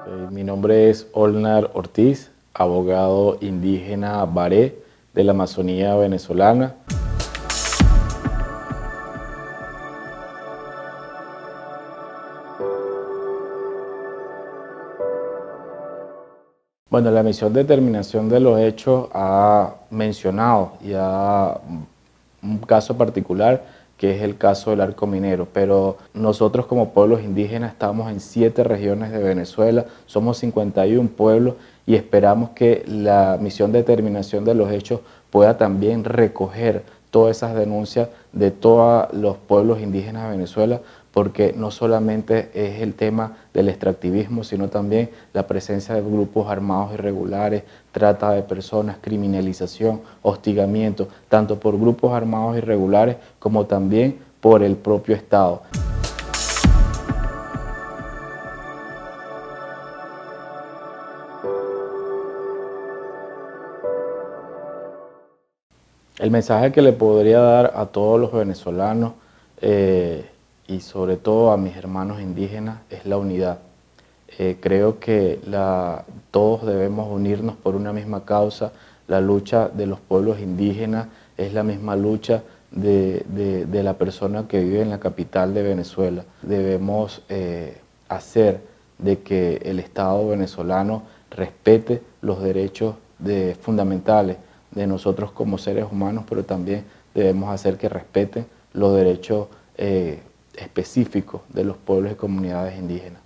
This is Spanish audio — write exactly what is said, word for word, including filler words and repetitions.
Eh, mi nombre es Olnar Ortiz, abogado indígena Baré de la Amazonía venezolana. Bueno, la misión de determinación de los hechos ha mencionado ya un caso particular, que es el caso del Arco Minero, pero nosotros como pueblos indígenas estamos en siete regiones de Venezuela, somos cincuenta y uno pueblos y esperamos que la misión de determinación de los hechos pueda también recoger todas esas denuncias de todos los pueblos indígenas de Venezuela, porque no solamente es el tema del extractivismo, sino también la presencia de grupos armados irregulares, trata de personas, criminalización, hostigamiento, tanto por grupos armados irregulares como también por el propio Estado. El mensaje que le podría dar a todos los venezolanos eh, y sobre todo a mis hermanos indígenas es la unidad. Eh, creo que la, todos debemos unirnos por una misma causa. La lucha de los pueblos indígenas es la misma lucha de, de, de la persona que vive en la capital de Venezuela. Debemos eh, hacer de que el Estado venezolano respete los derechos de, fundamentales de nosotros como seres humanos, pero también debemos hacer que respeten los derechos eh, específicos de los pueblos y comunidades indígenas.